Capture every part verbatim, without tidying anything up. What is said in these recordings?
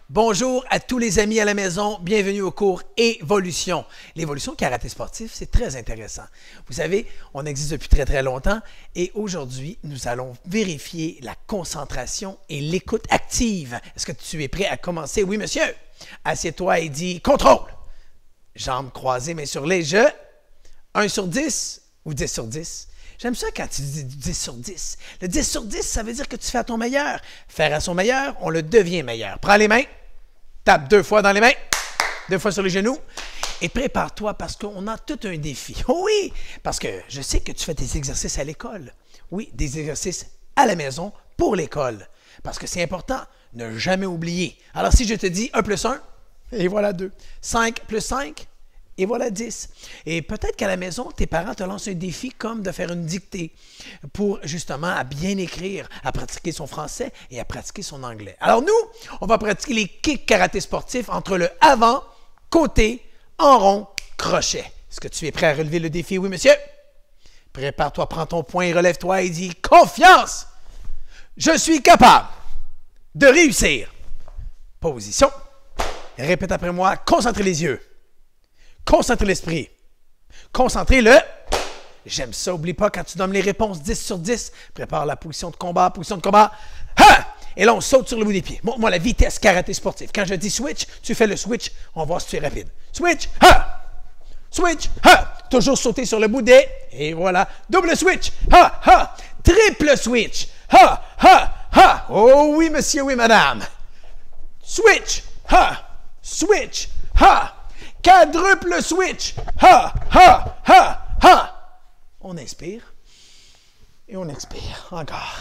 Bonjour à tous les amis à la maison, bienvenue au cours Évolution. L'évolution karaté sportif, c'est très intéressant. Vous savez, on existe depuis très très longtemps et aujourd'hui, nous allons vérifier la concentration et l'écoute active. Est-ce que tu es prêt à commencer? Oui, monsieur. Assieds-toi et dis « Contrôle ». Jambes croisées, mains sur les jeux. un sur dix ou dix sur dix? J'aime ça quand tu dis dix sur dix. Le dix sur dix, ça veut dire que tu fais à ton meilleur. Faire à son meilleur, on le devient meilleur. Prends les mains, tape deux fois dans les mains, deux fois sur les genoux et prépare-toi parce qu'on a tout un défi. Oh oui, parce que je sais que tu fais des exercices à l'école. Oui, des exercices à la maison pour l'école. Parce que c'est important, ne jamais oublier. Alors si je te dis un plus un, et voilà deux. cinq plus cinq, et voilà dix. Et peut-être qu'à la maison, tes parents te lancent un défi comme de faire une dictée pour justement à bien écrire, à pratiquer son français et à pratiquer son anglais. Alors nous, on va pratiquer les kicks karaté sportifs entre le avant, côté, en rond, crochet. Est-ce que tu es prêt à relever le défi? Oui, monsieur? Prépare-toi, prends ton poing, relève-toi et dis « Confiance! Je suis capable de réussir! » Position. Répète après moi, concentrez les yeux. Concentrez l'esprit. Concentrez le... J'aime ça. Oublie pas, quand tu donnes les réponses dix sur dix, prépare la position de combat, position de combat. Ha! Et là, on saute sur le bout des pieds. Montre-moi la vitesse karaté sportive. Quand je dis switch, tu fais le switch. On va voir si tu es rapide. Switch! Ha! Switch! Ha! Toujours sauter sur le bout des... Et voilà. Double switch! Ha! Ha! Triple switch! Ha! Ha! Ha! Oh oui, monsieur, oui, madame. Switch! Ha! Switch! Ha! Quadruple switch! Ha! Ha! Ha! Ha! On inspire. Et on expire. Encore.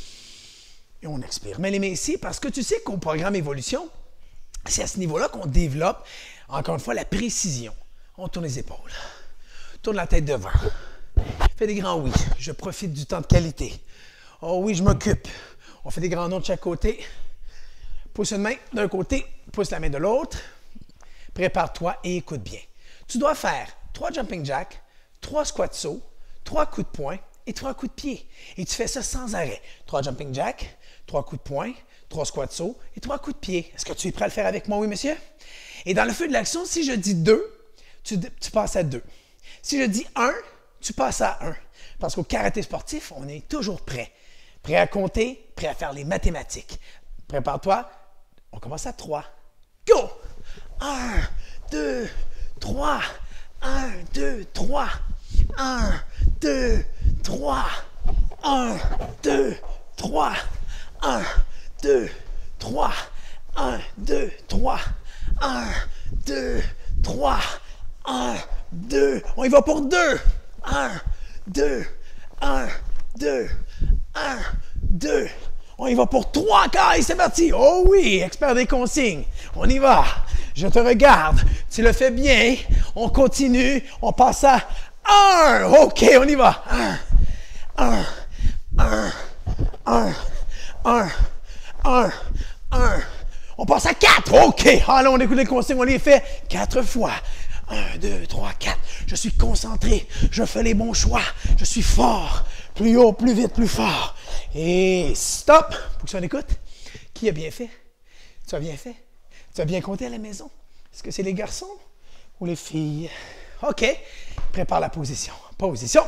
Et on expire. Mets les mains ici parce que tu sais qu'au programme Évolution, c'est à ce niveau-là qu'on développe, encore une fois, la précision. On tourne les épaules. Tourne la tête devant. Fais des grands oui. Je profite du temps de qualité. Oh oui, je m'occupe. On fait des grands noms de chaque côté. Pousse une main d'un côté, pousse la main de l'autre. Prépare-toi et écoute bien. Tu dois faire trois jumping jacks, trois squats sauts, trois coups de poing et trois coups de pied. Et tu fais ça sans arrêt. Trois jumping jacks, trois coups de poing, trois squats sauts et trois coups de pied. Est-ce que tu es prêt à le faire avec moi, oui, monsieur? Et dans le feu de l'action, si je dis deux, tu, tu passes à deux. Si je dis un, tu passes à un. Parce qu'au karaté sportif, on est toujours prêt. Prêt à compter, prêt à faire les mathématiques. Prépare-toi. On commence à trois. Go! un, deux, trois. un, deux, trois. un, deux, trois. un, deux, trois. un, deux, trois. un, deux, trois. un, deux, trois. un, deux. On y va pour deux. un, deux. un, deux. un, deux. On y va pour trois cailles, c'est parti. Oh oui, expert des consignes. On y va. Je te regarde. Tu le fais bien. On continue. On passe à un. OK, on y va. Un, un, un, un, un, un, un. On passe à quatre. OK. Allons, on écoute les consignes. On les fait quatre fois. Un, deux, trois, quatre. Je suis concentré. Je fais les bons choix. Je suis fort. Plus haut, plus vite, plus fort. Et stop. Pour que ça en écoute. Qui a bien fait? Tu as bien fait? Tu as bien compté à la maison? Est-ce que c'est les garçons ou les filles? OK. Prépare la position. Position.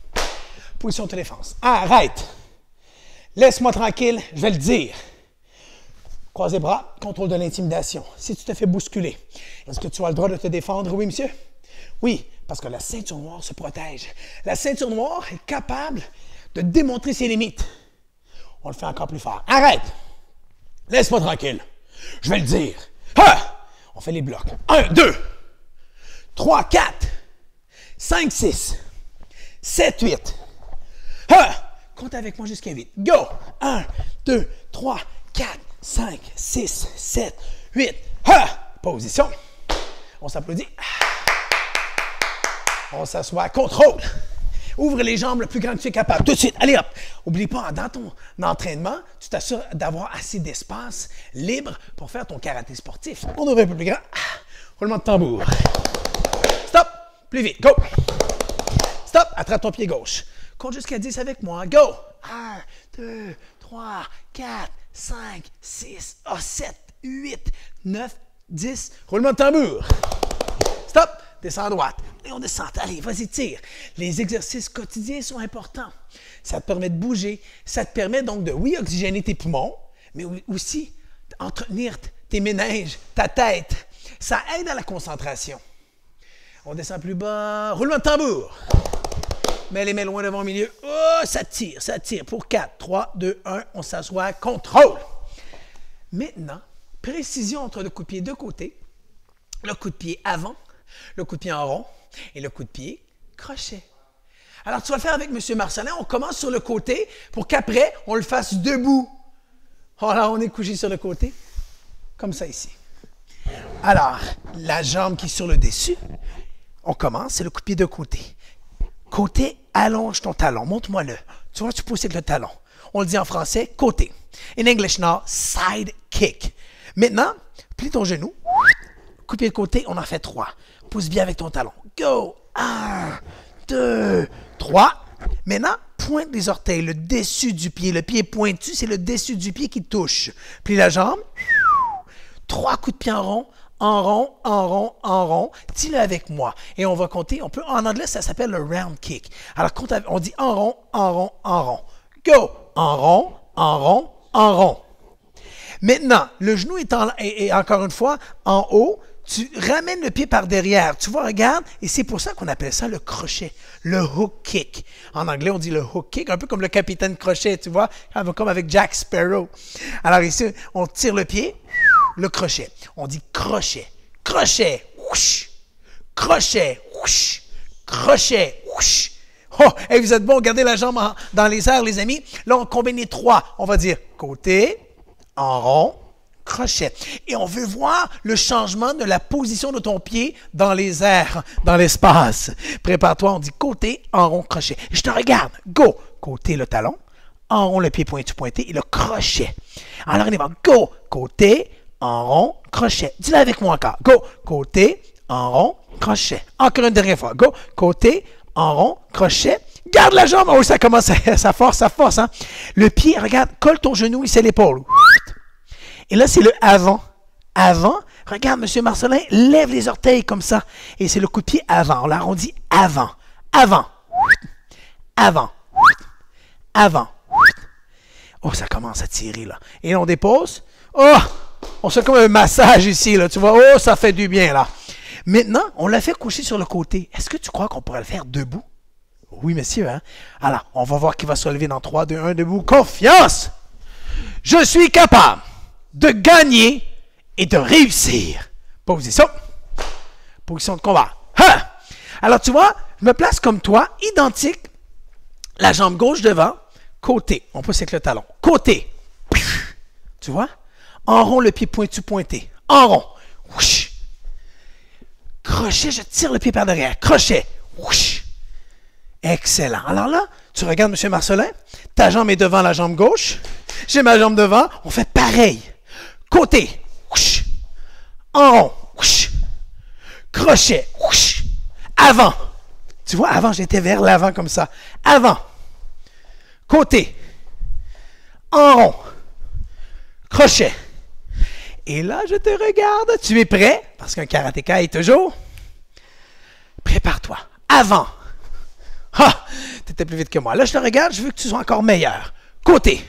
Position de défense. Arrête. Laisse-moi tranquille. Je vais le dire. Croise les bras. Contrôle de l'intimidation. Si tu te fais bousculer, est-ce que tu as le droit de te défendre? Oui, monsieur? Oui, parce que la ceinture noire se protège. La ceinture noire est capable de démontrer ses limites. On le fait encore plus fort. Arrête. Laisse-moi tranquille. Je vais le dire. Ha! On fait les blocs. un, deux, trois, quatre, cinq, six, sept, huit. Ha! Compte avec moi jusqu'à huit. Go! un, deux, trois, quatre, cinq, six, sept, huit. Ha! Position. On s'applaudit. On s'assoit. Contrôle. Ouvre les jambes le plus grand que tu es capable. Tout de suite. Allez hop. Oublie pas, dans ton entraînement, tu t'assures d'avoir assez d'espace libre pour faire ton karaté sportif. On ouvre un peu plus grand. Roulement de tambour. Stop. Plus vite. Go. Stop. Attrape ton pied gauche. Compte jusqu'à dix avec moi. Go. un, deux, trois, quatre, cinq, six, sept, huit, neuf, dix. Roulement de tambour. Stop. Descends à droite. Et on descend. Allez, vas-y, tire. Les exercices quotidiens sont importants. Ça te permet de bouger. Ça te permet donc de, oui, oxygéner tes poumons, mais aussi d'entretenir tes méninges, ta tête. Ça aide à la concentration. On descend plus bas. Roulement de tambour. Mets les mains loin devant le milieu. Oh, ça tire, ça tire. Pour quatre, trois, deux, un, on s'assoit. Contrôle. Maintenant, précision entre le coup de pied de côté, le coup de pied avant, le coup de pied en rond et le coup de pied crochet. Alors, tu vas le faire avec M. Marcelin. On commence sur le côté pour qu'après, on le fasse debout. Voilà, on est couché sur le côté, comme ça ici. Alors, la jambe qui est sur le dessus, on commence, c'est le coup de pied de côté. Côté, allonge ton talon. Montre-moi-le. Tu vois, tu pousses avec le talon. On le dit en français, côté. In English now, side kick. Maintenant, plie ton genou. Coup de pied de côté, on en fait trois. Pousse bien avec ton talon. Go! Un, deux, trois. Maintenant, pointe les orteils, le dessus du pied. Le pied pointu, c'est le dessus du pied qui touche. Plie la jambe. Trois coups de pied en rond. En rond, en rond, en rond. Dis-le avec moi. Et on va compter. On peut, en anglais, ça s'appelle le round kick. Alors, on dit en rond, en rond, en rond. Go! En rond, en rond, en rond. Maintenant, le genou est, en, est, est encore une fois en haut. Tu ramènes le pied par derrière. Tu vois, regarde. Et c'est pour ça qu'on appelle ça le crochet. Le hook kick. En anglais, on dit le hook kick. Un peu comme le capitaine Crochet, tu vois. Comme avec Jack Sparrow. Alors ici, on tire le pied. Le crochet. On dit crochet. Crochet. Whoosh. Crochet. Whoosh. Crochet. Whoosh. Oh, hey, vous êtes bon, gardez la jambe en, dans les airs, les amis. Là, on combine les trois. On va dire côté, en rond, crochet. Et on veut voir le changement de la position de ton pied dans les airs, dans l'espace. Prépare-toi, on dit côté, en rond, crochet. Je te regarde. Go. Côté, le talon. En rond, le pied pointu, pointé et le crochet. Alors, on y va. Go. Côté, en rond, crochet. Dis-le avec moi encore. Go. Côté, en rond, crochet. Encore une dernière fois. Go. Côté, en rond, crochet. Garde la jambe. Oh, ça commence, à, ça force, ça force. Hein? Le pied, regarde, colle ton genou ici à l'épaule. Et là, c'est le avant. Avant. Regarde, M. Marcelin, lève les orteils comme ça. Et c'est le coup de pied avant. On l'arrondit avant. Avant. Avant. Avant. Oh, ça commence à tirer, là. Et là, on dépose. Oh! On fait comme un massage ici, là. Tu vois? Oh, ça fait du bien, là. Maintenant, on l'a fait coucher sur le côté. Est-ce que tu crois qu'on pourrait le faire debout? Oui, monsieur, hein? Alors, on va voir qui va se relever dans trois, deux, un, debout. Confiance! Je suis capable de gagner et de réussir. Position. Position de combat. Hein? Alors, tu vois, je me place comme toi, identique. La jambe gauche devant. Côté. On pousse avec le talon. Côté. Tu vois? En rond, le pied pointu, pointé. En rond. Whoosh. Crochet, je tire le pied par derrière. Crochet. Whoosh. Excellent. Alors là, tu regardes M. Marcelin. Ta jambe est devant la jambe gauche. J'ai ma jambe devant. On fait pareil. Côté. Whoosh. En rond. Whoosh. Crochet. Whoosh. Avant. Tu vois, avant, j'étais vers l'avant comme ça. Avant. Côté. En rond. Crochet. Et là, je te regarde. Tu es prêt? Parce qu'un karatéka est toujours. Prépare-toi. Avant. Ah! Tu étais plus vite que moi. Là, je te regarde. Je veux que tu sois encore meilleur. Côté.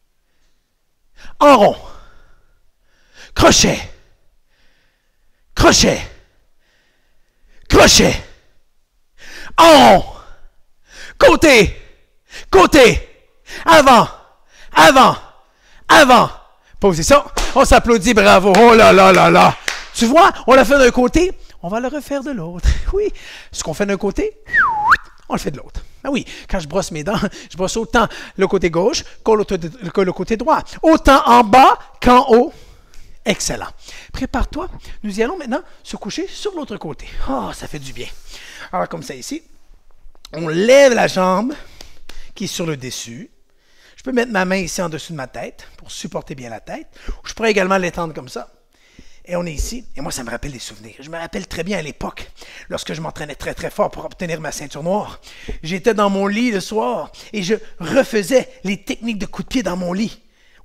En rond. Crochet. Crochet. Crochet. En rond. Côté. Côté. Avant. Avant. Avant. Position. On s'applaudit, bravo. Oh là là là là. Tu vois, on l'a fait d'un côté, on va le refaire de l'autre. Oui. Ce qu'on fait d'un côté, on le fait de l'autre. Ah oui, quand je brosse mes dents, je brosse autant le côté gauche que le côté droit. Autant en bas qu'en haut. Excellent. Prépare-toi. Nous y allons maintenant se coucher sur l'autre côté. Oh, ça fait du bien. Alors, comme ça ici, on lève la jambe qui est sur le dessus. Je peux mettre ma main ici en dessous de ma tête pour supporter bien la tête. Je pourrais également l'étendre comme ça. Et on est ici. Et moi, ça me rappelle des souvenirs. Je me rappelle très bien à l'époque, lorsque je m'entraînais très, très fort pour obtenir ma ceinture noire. J'étais dans mon lit le soir et je refaisais les techniques de coups de pied dans mon lit.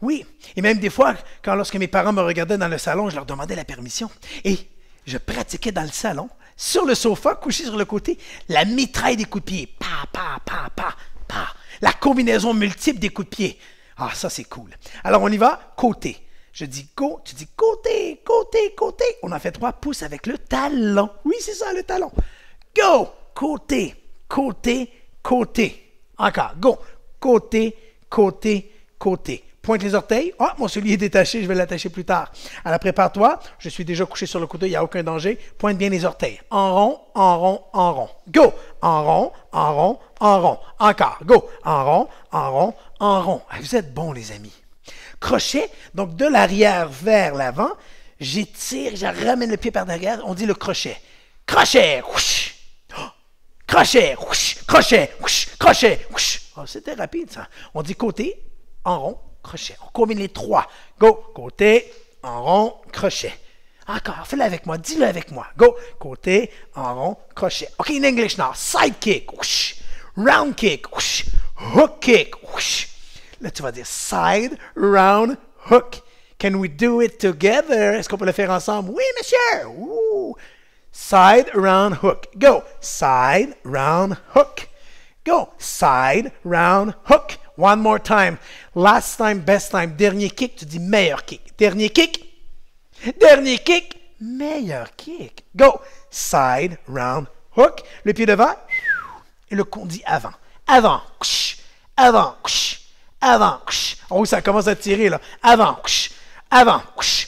Oui, et même des fois, quand lorsque mes parents me regardaient dans le salon, je leur demandais la permission. Et je pratiquais dans le salon, sur le sofa, couché sur le côté, la mitraille des coups de pied. Pa, pa, pa, pa, pa. La combinaison multiple des coups de pied. Ah, ça, c'est cool. Alors, on y va, côté. Je dis go, tu dis côté, côté, côté. On en fait trois pouces avec le talon. Oui, c'est ça, le talon. Go, côté, côté, côté. Encore, go, côté, côté, côté. Pointe les orteils. Ah, oh, mon soulier est détaché, je vais l'attacher plus tard. Alors, prépare-toi. Je suis déjà couché sur le côté, il n'y a aucun danger. Pointe bien les orteils. En rond, en rond, en rond. Go! En rond, en rond, en rond. Encore. Go! En rond, en rond, en rond. Vous êtes bons, les amis. Crochet, donc de l'arrière vers l'avant. J'étire, je ramène le pied par derrière. On dit le crochet. Crochet! Whoosh. Oh. Crochet! Whoosh. Crochet! Whoosh. Crochet! Whoosh. Oh, c'était rapide, ça. On dit côté, en rond, crochet. On combine les trois. Go, côté, en rond, crochet. Encore, fais-le avec moi, dis-le avec moi. Go, côté, en rond, crochet. OK, in English now. Side kick, whoosh. Round kick, whoosh. Hook kick, whoosh. Là, tu vas dire side, round, hook. Can we do it together? Est-ce qu'on peut le faire ensemble? Oui, monsieur. Ooh. Side, round, hook. Go, side, round, hook. Go, side, round, hook. One more time. Last time, best time. Dernier kick, tu dis meilleur kick. Dernier kick. Dernier kick. Meilleur kick. Go. Side, round, hook. Le pied devant. Et le conduit avant. Avant. Avant. Avant. Oh, ça commence à tirer, là. Avant. Avant.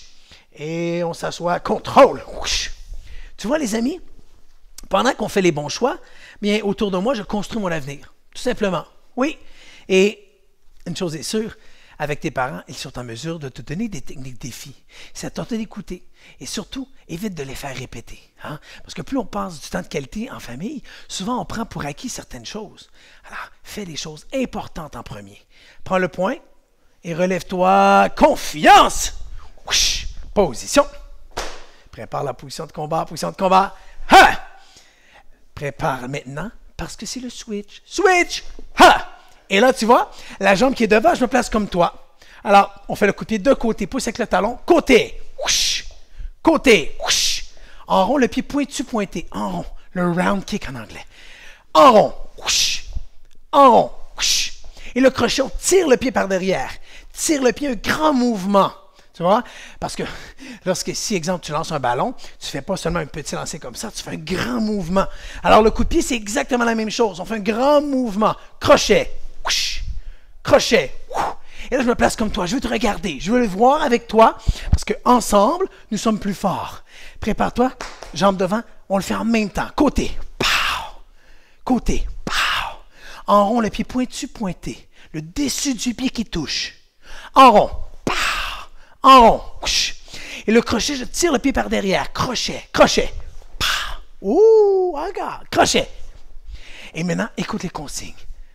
Et on s'assoit. Contrôle. Tu vois, les amis, pendant qu'on fait les bons choix, bien, autour de moi, je construis mon avenir. Tout simplement. Oui. Et une chose est sûre, avec tes parents, ils sont en mesure de te donner des techniques défis. C'est à toi d'écouter. Et surtout, évite de les faire répéter. Hein? Parce que plus on passe du temps de qualité en famille, souvent on prend pour acquis certaines choses. Alors, fais des choses importantes en premier. Prends le point et relève-toi. Confiance! Ouch! Position. Prépare la position de combat, position de combat. Ha! Prépare maintenant, parce que c'est le switch. Switch! Ha! Et là, tu vois, la jambe qui est devant, je me place comme toi. Alors, on fait le coup de pied de côté, pouce avec le talon, côté, whoosh, côté, whoosh. En rond, le pied pointu, pointé, en rond, le round kick en anglais. En rond, whoosh, en rond, whoosh. Et le crochet, on tire le pied par derrière, tire le pied, un grand mouvement. Tu vois? Parce que lorsque, si, exemple, tu lances un ballon, tu ne fais pas seulement un petit lancer comme ça, tu fais un grand mouvement. Alors, le coup de pied, c'est exactement la même chose. On fait un grand mouvement. Crochet. Whoosh, crochet. Whoosh. Et là, je me place comme toi. Je veux te regarder. Je veux le voir avec toi parce qu'ensemble, nous sommes plus forts. Prépare-toi. Jambe devant. On le fait en même temps. Côté. Pow. Côté. Pow. En rond, le pied pointu, pointé. Le dessus du pied qui touche. En rond. Pow. En rond. Whoosh. Et le crochet, je tire le pied par derrière. Crochet. Crochet. Pow. Ouh, regarde. Crochet. Et maintenant, écoute les consignes.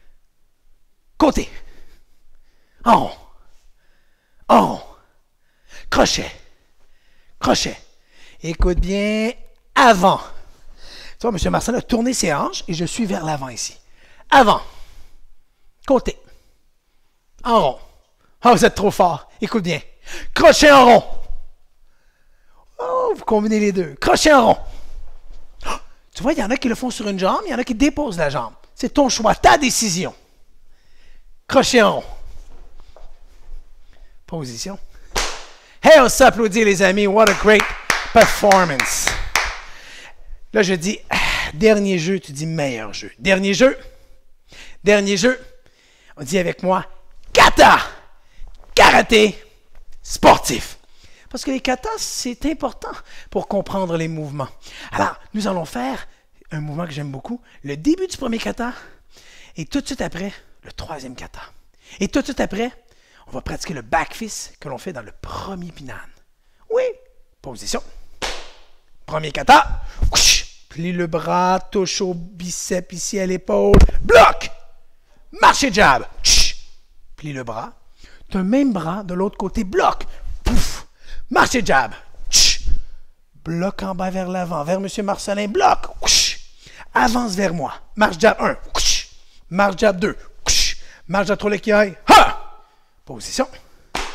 Côté. En rond. En rond. Crochet. Crochet. Écoute bien. Avant. Tu vois, M. Marcel a tourné ses hanches et je suis vers l'avant ici. Avant. Côté. En rond. Oh, vous êtes trop fort. Écoute bien. Crochet en rond. Oh, vous combinez les deux. Crochet en rond. Oh, tu vois, il y en a qui le font sur une jambe, il y en a qui déposent la jambe. C'est ton choix, ta décision. Crochet en rond. Position. Hey, on s'applaudit, les amis. What a great performance. Là, je dis, dernier jeu, tu dis meilleur jeu. Dernier jeu. Dernier jeu. On dit avec moi, kata. Karaté sportif. Parce que les katas, c'est important pour comprendre les mouvements. Alors, nous allons faire un mouvement que j'aime beaucoup. Le début du premier kata et tout de suite après, le troisième kata. Et tout de suite après, on va pratiquer le back fist que l'on fait dans le premier pinan. Oui. Position. Premier kata. Plie le bras, touche au bicep ici à l'épaule. Bloc. Marché jab. Plie le bras. Tu as un même bras de l'autre côté. Bloc. Pouf. Marché jab. Bloc en bas vers l'avant. Vers M. Marcelin. Bloc. Avance vers moi. Marche jab un. Marche jab deux. Marche jab trois l'équipe. Ha! Position.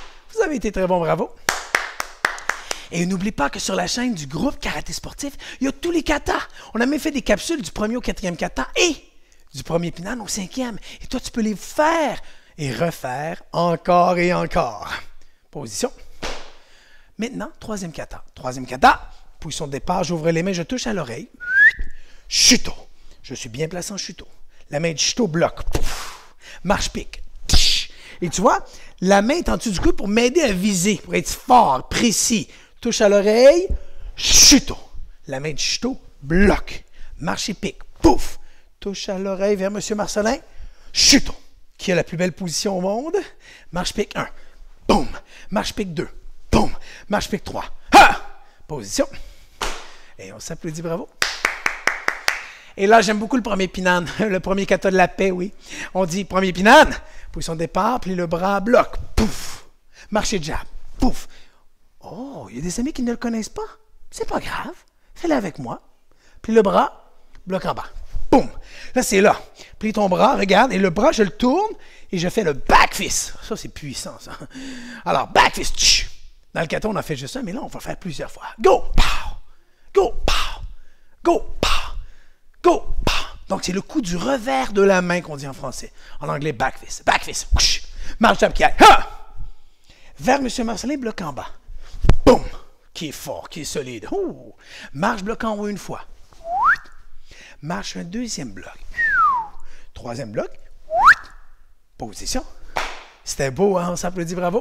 avez été très bon, bravo. Et n'oublie pas que sur la chaîne du groupe Karaté Sportif, il y a tous les katas. On a même fait des capsules du premier au quatrième kata et du premier Pinan au cinquième. Et toi, tu peux les faire et refaire encore et encore. Position. Maintenant, troisième kata. Troisième kata, position de départ, j'ouvre les mains, je touche à l'oreille. Chuto. Je suis bien placé en chuto. La main de chuto bloque. Marche-pique. Et tu vois, la main est en dessous du coude pour m'aider à viser, pour être fort, précis. Touche à l'oreille, chuto. La main de chuto bloque. Marche et pique. Pouf. Touche à l'oreille vers M. Marcelin. Chuto. Qui a la plus belle position au monde? Marche-pique un. Boum. Marche-pique deux. Boum. Marche-pique trois. Ha! Position. Et on s'applaudit, bravo. Et là, j'aime beaucoup le premier Pinan, le premier kata de la paix, oui. On dit premier Pinan, position de départ, puis le bras bloque. Pouf. Marche jab. Pouf. Oh, il y a des amis qui ne le connaissent pas. C'est pas grave. Fais-le avec moi. Puis le bras, bloque en bas. Boum. Là, c'est là. Plie ton bras, regarde, et le bras, je le tourne et je fais le back fist. Ça, c'est puissant, ça. Alors, back fist. Dans le kata, on a fait juste ça, mais là, on va faire plusieurs fois. Go, pow. Go, pow. Go, pow. Go, pow. Donc, c'est le coup du revers de la main qu'on dit en français. En anglais, back fist. Back fist. Marche jab qui aille. Ha! Vers M. Marcelin, bloque en bas. Boum! Qui est fort, qui est solide. Ouh. Marche bloc en haut une fois. Marche un deuxième bloc. Troisième bloc. Position. C'était beau, hein? On s'applaudit, bravo.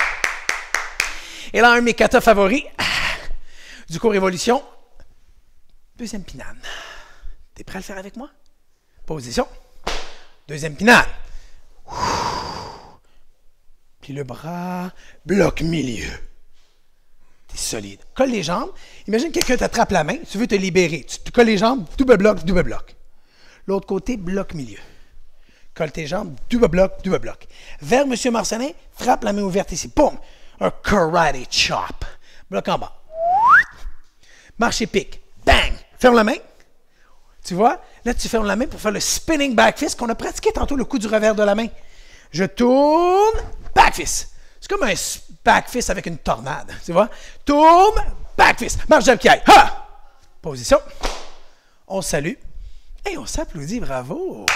Et là, un de mes katas favoris du cours Évolution. Deuxième Pinan. T'es prêt à le faire avec moi? Position. Deuxième Pinan. Puis le bras, bloc milieu. T'es solide. Colle les jambes. Imagine quelqu'un t'attrape la main, tu veux te libérer. Tu te colles les jambes, double bloc, double bloc. L'autre côté, bloc milieu. Colle tes jambes, double bloc, double bloc. Vers M. Marcelin, frappe la main ouverte ici. Boum! Un karate chop. Bloc en bas. Marche et pique. Bang! Ferme la main. Tu vois? Là, tu fermes la main pour faire le spinning back fist qu'on a pratiqué tantôt, le coup du revers de la main. Je tourne, back fist. C'est comme un back fist avec une tornade. Tu vois? Tourne, back fist. Marche jab qui aille. Ha! Position. On salue. Et on s'applaudit. Bravo!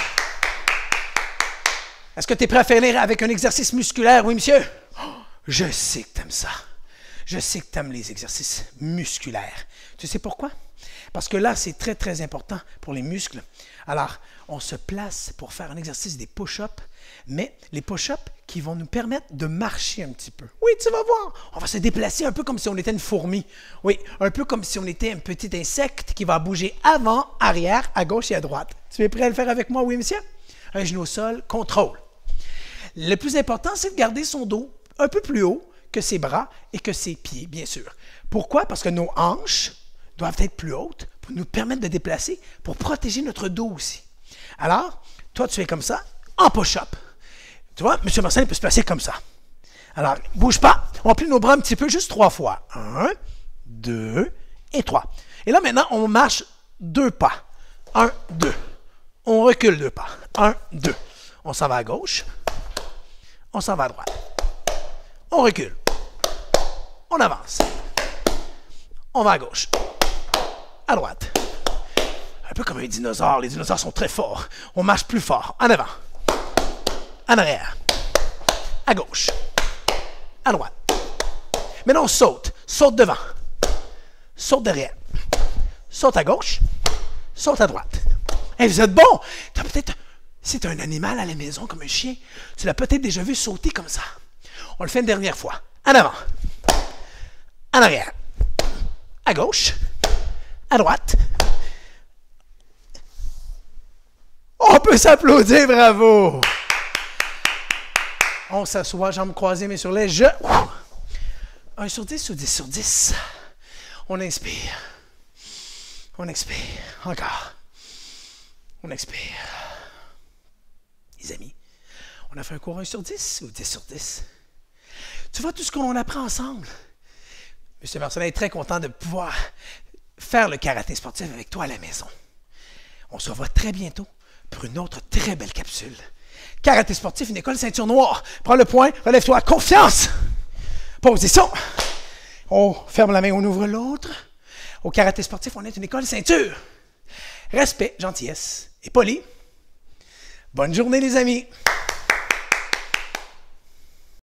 Est-ce que tu es prêt à faire avec un exercice musculaire? Oui, monsieur? Oh, je sais que tu aimes ça. Je sais que tu aimes les exercices musculaires. Tu sais pourquoi? Parce que là, c'est très, très important pour les muscles. Alors, on se place pour faire un exercice des push-ups, mais les push-ups qui vont nous permettre de marcher un petit peu. Oui, tu vas voir, on va se déplacer un peu comme si on était une fourmi. Oui, un peu comme si on était un petit insecte qui va bouger avant, arrière, à gauche et à droite. Tu es prêt à le faire avec moi, oui, monsieur? Un genou au sol, contrôle. Le plus important, c'est de garder son dos un peu plus haut que ses bras et que ses pieds, bien sûr. Pourquoi? Parce que nos hanches doivent être plus hautes pour nous permettre de déplacer, pour protéger notre dos aussi. Alors, toi, tu fais comme ça, en push-up. Tu vois, M. Marcelin peut se placer comme ça. Alors, bouge pas. On plie nos bras un petit peu, juste trois fois. Un, deux et trois. Et là, maintenant, on marche deux pas. Un, deux. On recule deux pas. Un, deux. On s'en va à gauche. On s'en va à droite. On recule. On avance. On va à gauche. À droite. Un peu comme un dinosaure. Les dinosaures sont très forts. On marche plus fort. En avant. En arrière. À gauche. À droite. Maintenant, on saute. Saute devant. Saute derrière. Saute à gauche. Saute à droite. Hey, vous êtes bon! T'as peut-être... Si tu as un animal à la maison, comme un chien, tu l'as peut-être déjà vu sauter comme ça. On le fait une dernière fois. En avant. En arrière. À gauche. À droite. On peut s'applaudir, bravo! On s'assoit, jambes croisées, mais sur les jeux. un sur dix ou dix sur dix? On inspire. On expire. Encore. On expire. Les amis, on a fait un cours un sur dix ou dix sur dix? Tu vois tout ce qu'on apprend ensemble? M. Marcelin est très content de pouvoir faire le karaté sportif avec toi à la maison. On se revoit très bientôt pour une autre très belle capsule. Karaté sportif, une école ceinture noire. Prends le point, relève-toi, confiance! Position. On ferme la main, on ouvre l'autre. Au karaté sportif, on est une école ceinture. Respect, gentillesse et poli. Bonne journée, les amis.